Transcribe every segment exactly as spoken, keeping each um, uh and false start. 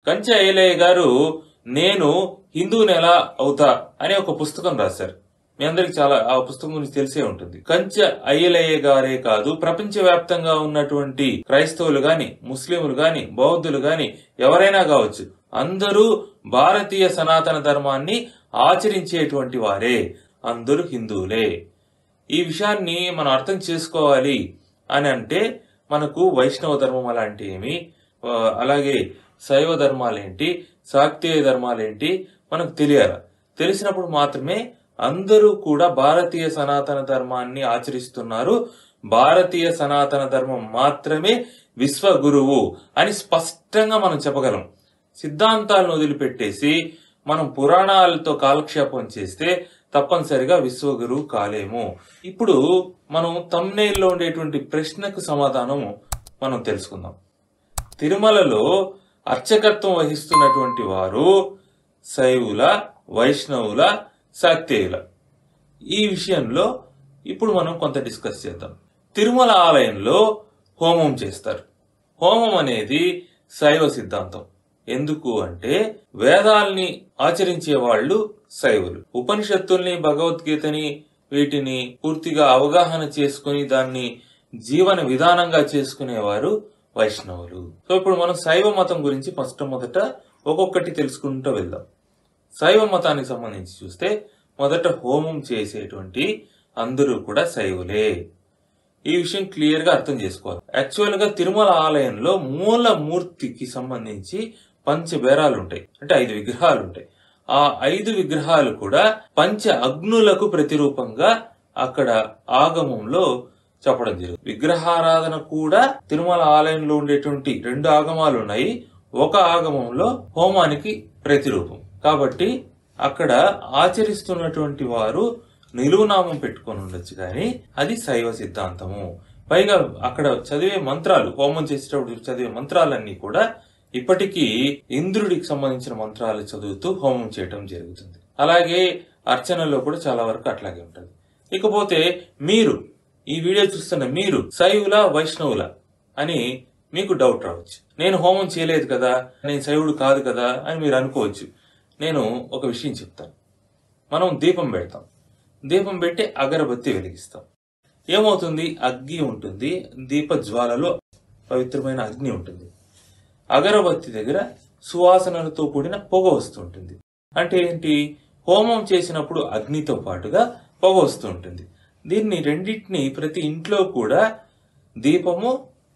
కంచె అయ్యలయ్య గారు నేను హిందువుని ఎలా అవుతా అనే ఒక పుస్తకం రాశారు. మీ అందరికి చాలా ఆ పుస్తకం గురించి తెలిసే ఉంటుంది. కంచె అయ్యలయ్య గారే కాదు, ప్రపంచవ్యాప్తంగా ఉన్నటువంటి క్రైస్తవులు గాని, ముస్లింలు గాని, బౌద్ధులు గాని ఎవరైనా కావచ్చు, అందరూ భారతీయ సనాతన ధర్మాన్ని ఆచరించేటువంటి వారే, అందరూ హిందువులే. ఈ విషయాన్ని మనం అర్థం చేసుకోవాలి అని అంటే మనకు వైష్ణవ ధర్మం అలాంటి ఏమి, అలాగే శైవ ధర్మాలేంటి, శాక్తేయ ధర్మాలేంటి మనకు తెలియాలి. తెలిసినప్పుడు మాత్రమే అందరూ కూడా భారతీయ సనాతన ధర్మాన్ని ఆచరిస్తున్నారు, భారతీయ సనాతన ధర్మం మాత్రమే విశ్వగురువు అని స్పష్టంగా మనం చెప్పగలం. సిద్ధాంతాలను వదిలిపెట్టేసి మనం పురాణాలతో కాలక్షేపం చేస్తే తప్పనిసరిగా విశ్వగురువు కాలేము. ఇప్పుడు మనం థంబ్నెయిల్లో ఉండేటువంటి ప్రశ్నకు సమాధానం మనం తెలుసుకుందాం. తిరుమలలో అర్చకత్వం వహిస్తున్నటువంటి వారు శైవుల, వైష్ణవుల, శాక్తేయుల? ఈ విషయంలో ఇప్పుడు మనం కొంత డిస్కస్ చేద్దాం. తిరుమల ఆలయంలో హోమం చేస్తారు. హోమం అనేది శైవ సిద్ధాంతం. ఎందుకు అంటే వేదాల్ని ఆచరించే వాళ్ళు శైవులు, ఉపనిషత్తుల్ని, భగవద్గీతని, వీటిని పూర్తిగా అవగాహన చేసుకుని దాన్ని జీవన విధానంగా చేసుకునేవారు వైష్ణవులు. సో ఇప్పుడు మనం శైవ మతం గురించి ఫస్ట్ మొదట ఒక్కొక్కటి తెలుసుకుంటూ వెళ్దాం. శైవ మతానికి సంబంధించి చూస్తే మొదట హోమం చేసేటువంటి అందరూ కూడా శైవులే. ఈ విషయం క్లియర్ గా అర్థం చేసుకోవాలి. యాక్చువల్ గా తిరుమల ఆలయంలో మూల మూర్తికి సంబంధించి పంచబేరాలు ఉంటాయి, అంటే ఐదు విగ్రహాలు ఉంటాయి. ఆ ఐదు విగ్రహాలు కూడా పంచ అగ్నులకు ప్రతిరూపంగా అక్కడ ఆగమంలో చెప్పడం జరిగింది. విగ్రహారాధన కూడా తిరుమల ఆలయంలో ఉండేటువంటి రెండు ఆగమాలు ఉన్నాయి. ఒక ఆగమంలో హోమానికి ప్రతిరూపం. కాబట్టి అక్కడ ఆచరిస్తున్నటువంటి వారు నిలువునామం పెట్టుకొని ఉండొచ్చు, కానీ అది శైవ సిద్ధాంతము. పైగా అక్కడ చదివే మంత్రాలు, హోమం చేసేటప్పుడు చదివే మంత్రాలన్నీ కూడా ఇప్పటికీ ఇంద్రుడికి సంబంధించిన మంత్రాలు చదువుతూ హోమం చేయటం జరుగుతుంది. అలాగే అర్చనలో కూడా చాలా వరకు అట్లాగే ఉంటుంది. ఇకపోతే మీరు ఈ వీడియో చూస్తున్న మీరు శైవుల, వైష్ణవుల అని మీకు డౌట్ రావచ్చు. నేను హోమం చేయలేదు కదా, నేను శైవుడు కాదు కదా అని మీరు అనుకోవచ్చు. నేను ఒక విషయం చెప్తాను. మనం దీపం పెడతాం, దీపం పెట్టి అగరబత్తి వెలిగిస్తాం. ఏమవుతుంది? అగ్ని ఉంటుంది, దీప జ్వాలలో పవిత్రమైన అగ్ని ఉంటుంది. అగరబత్తి దగ్గర సువాసనలతో కూడిన పొగ వస్తుంటుంది. అంటే ఏంటి? హోమం చేసినప్పుడు అగ్నితో పాటుగా పొగ వస్తూ ఉంటుంది. దీన్ని రెండింటిని ప్రతి ఇంట్లో కూడా దీపము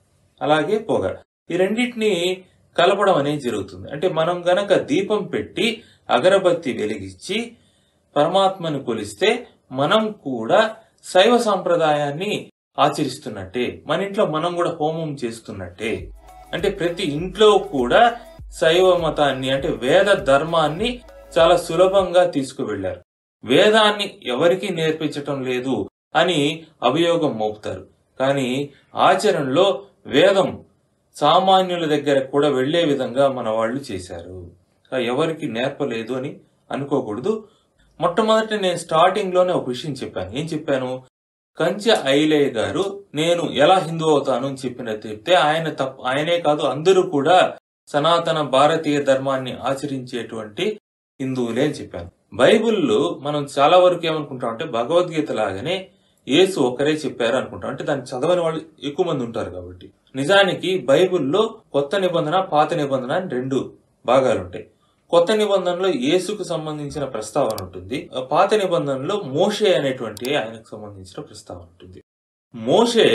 అలాగే పొగ, ఈ రెండింటిని కలపడం అనేది జరుగుతుంది. అంటే మనం గనక దీపం పెట్టి అగరబత్తి వెలిగించి పరమాత్మను కొలిస్తే మనం కూడా శైవ సాంప్రదాయాన్ని ఆచరిస్తున్నట్టే, మన ఇంట్లో మనం కూడా హోమం చేస్తున్నట్టే. అంటే ప్రతి ఇంట్లో కూడా శైవ మతాన్ని, అంటే వేద ధర్మాన్ని చాలా సులభంగా తీసుకువెళ్లారు. వేదాన్ని ఎవరికీ నేర్పించటం లేదు అని అభియోగం మోపుతారు, కానీ ఆచరణలో వేదం సామాన్యుల దగ్గర కూడా వెళ్లే విధంగా మన వాళ్ళు చేశారు. ఎవరికి నేర్పలేదు అని అనుకోకూడదు. మొట్టమొదటి నేను స్టార్టింగ్ లోనే ఒక విషయం చెప్పాను. ఏం చెప్పాను? కంచె అయ్యలయ్య గారు నేను ఎలా హిందూ అవుతాను అని చెప్పిన చెప్తే ఆయన తప్ప ఆయనే కాదు, అందరూ కూడా సనాతన భారతీయ ధర్మాన్ని ఆచరించేటువంటి హిందువులే అని చెప్పాను. బైబిల్లో మనం చాలా వరకు ఏమనుకుంటాం అంటే భగవద్గీత లాగానే యేసు ఒక్కరే చెప్పారు అనుకుంటాం. అంటే దాన్ని చదవని వాళ్ళు ఎక్కువ మంది ఉంటారు కాబట్టి. నిజానికి బైబిల్లో కొత్త నిబంధన, పాత నిబంధన అని రెండు భాగాలు ఉంటాయి. కొత్త నిబంధనలో యేసుకు సంబంధించిన ప్రస్తావన ఉంటుంది. పాత నిబంధనలో మోషే అనేటువంటి ఆయనకు సంబంధించిన ప్రస్తావన ఉంటుంది. మోషే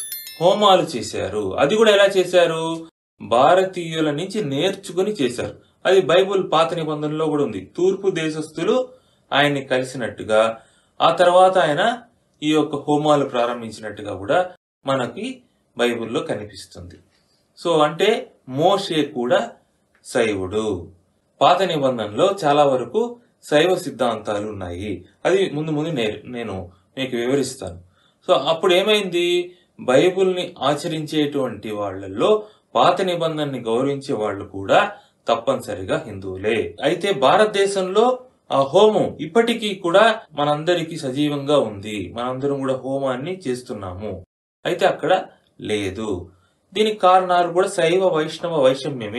హోమాలు చేశారు. అది కూడా ఎలా చేశారు? భారతీయుల నుంచి నేర్చుకుని చేశారు. అది బైబుల్ పాత నిబంధనలో కూడా ఉంది. తూర్పు దేశస్థులు ఆయన్ని కలిసినట్టుగా, ఆ తర్వాత ఆయన ఈ యొక్క హోమాలు ప్రారంభించినట్టుగా కూడా మనకి బైబిల్లో కనిపిస్తుంది. సో అంటే మోషే కూడా శైవుడు. పాత నిబంధనలో చాలా వరకు శైవ సిద్ధాంతాలు ఉన్నాయి. అది ముందు ముందు నేను మీకు వివరిస్తాను. సో అప్పుడు ఏమైంది? బైబిల్ని ఆచరించేటువంటి వాళ్ళల్లో పాత నిబంధనని గౌరవించే వాళ్ళు కూడా తప్పనిసరిగా హిందువులే. అయితే భారతదేశంలో ఆ హోమం ఇప్పటికీ కూడా మనందరికీ సజీవంగా ఉంది. మనందరం కూడా హోమాన్ని చేస్తున్నాము. అయితే అక్కడ లేదు. దీనికి కారణాలు కూడా శైవ వైష్ణవ వైషమ్యమే.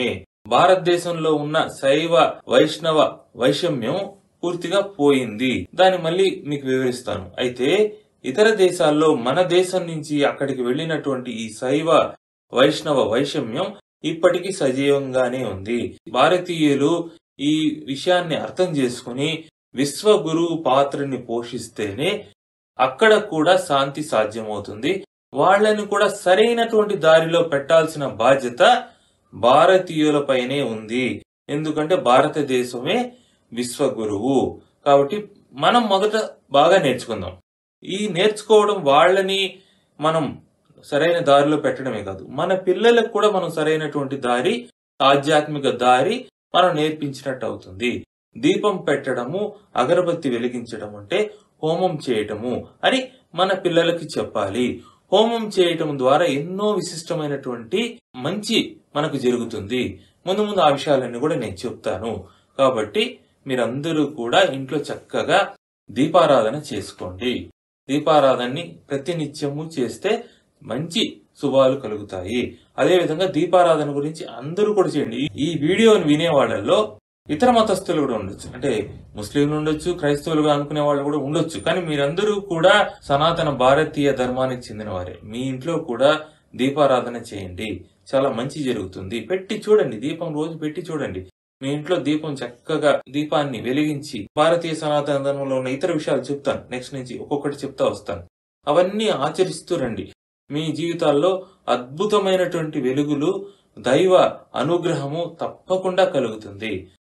భారతదేశంలో ఉన్న శైవ వైష్ణవ వైషమ్యం పూర్తిగా పోయింది. దాన్ని మళ్ళీ మీకు వివరిస్తాను. అయితే ఇతర దేశాల్లో మన దేశం నుంచి అక్కడికి వెళ్ళినటువంటి ఈ శైవ వైష్ణవ వైషమ్యం ఇప్పటికీ సజీవంగానే ఉంది. భారతీయులు ఈ విషయాన్ని అర్థం చేసుకుని విశ్వగురువు పాత్రని పోషిస్తేనే అక్కడ కూడా శాంతి సాధ్యమవుతుంది. వాళ్ళని కూడా సరైనటువంటి దారిలో పెట్టాల్సిన బాధ్యత భారతీయులపైనే ఉంది. ఎందుకంటే భారతదేశమే విశ్వగురువు. కాబట్టి మనం మొదట బాగా నేర్చుకుందాం. ఈ నేర్చుకోవడం వాళ్ళని మనం సరైన దారిలో పెట్టడమే కాదు, మన పిల్లలకు కూడా మనం సరైనటువంటి దారి, ఆధ్యాత్మిక దారి మనం నేర్పించినట్టు అవుతుంది. దీపం పెట్టడము, అగరబత్తి వెలిగించడం అంటే హోమం చేయటము అని మన పిల్లలకి చెప్పాలి. హోమం చేయటం ద్వారా ఎన్నో విశిష్టమైనటువంటి మంచి మనకు జరుగుతుంది. ముందు ముందు ఆ విషయాలన్నీ కూడా నేను చెప్తాను. కాబట్టి మీరందరూ కూడా ఇంట్లో చక్కగా దీపారాధన చేసుకోండి. దీపారాధనని ప్రతినిత్యము చేస్తే మంచి శుభాలు కలుగుతాయి. అదే విధంగా దీపారాధన గురించి అందరూ కూడా చేయండి. ఈ వీడియోని వినే వాళ్ళల్లో ఇతర మతస్థులు కూడా ఉండొచ్చు, అంటే ముస్లింలు ఉండొచ్చు, క్రైస్తవులుగా అనుకునే వాళ్ళు కూడా ఉండొచ్చు. కానీ మీరందరూ కూడా సనాతన భారతీయ ధర్మానికి చెందిన వారే. మీ ఇంట్లో కూడా దీపారాధన చేయండి, చాలా మంచి జరుగుతుంది. పెట్టి చూడండి, దీపం రోజు పెట్టి చూడండి. మీ ఇంట్లో దీపం చక్కగా దీపాన్ని వెలిగించి, భారతీయ సనాతన ధర్మంలో ఉన్న ఇతర విషయాలు చెప్తాను, నెక్స్ట్ నుంచి ఒక్కొక్కటి చెప్తా వస్తాను. అవన్నీ ఆచరిస్తూ రండి. మీ జీవితాల్లో అద్భుతమైనటువంటి వెలుగులు, దైవ అనుగ్రహము తప్పకుండా కలుగుతుంది.